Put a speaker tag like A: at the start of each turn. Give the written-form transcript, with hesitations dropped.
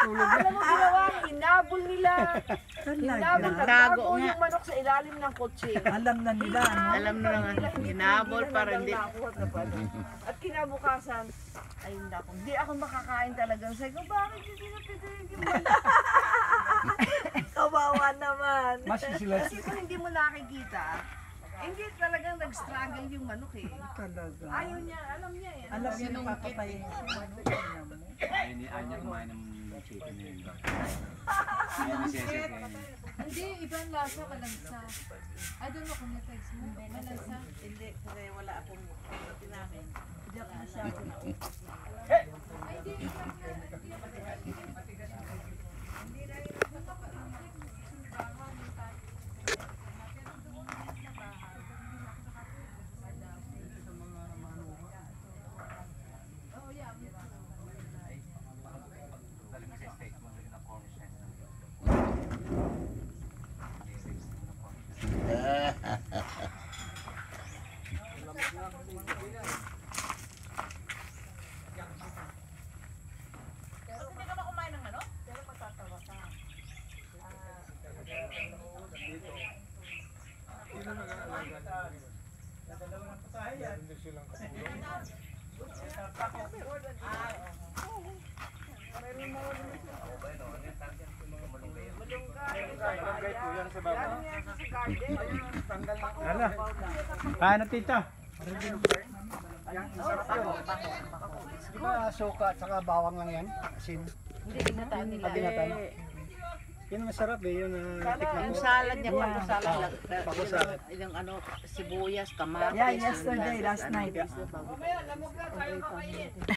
A: natutulog.
B: Alam mo ginawa, inabol nila. Inabol, nagtago yung manok sa ilalim ng kotse.
A: Alam na nila, no?
C: Alam na nga, hinabol para hindi.
B: At kinabukasan, ayun na ako. Hindi ako makakain talaga. Sabi ko, bakit hindi na pinigil mo? Kawawa naman.
A: Mas sila
B: Kasi kung hindi mo nakikita, hindi talagang nag-struggle yung manok eh.
A: talaga.
B: Ayaw niya, alam niya eh.
A: Alam niya na papatayin siya.
D: Ayaw niya kumain ng chicken na yun. Ayaw ni Cecil kaya niya.
E: Hindi, ibang lasa, malansa. I don't know kung na-text mo. Malansa.
B: Hindi, kasi wala akong namin. Hindi ako masyado na
E: Ay, hindi, ibang
A: Hala. Kaya na tita. Di ba suka at saka bawang lang yan? Asin.
B: Hindi, inataan nila.
A: Pinatan. Yun ang masarap eh. Yun tikman
C: Yung
A: ko.
C: salad niya, pag-salad.
A: Pag-salad.
C: Yung ano, sibuyas, kamatis.
A: Yeah, yesterday, last night.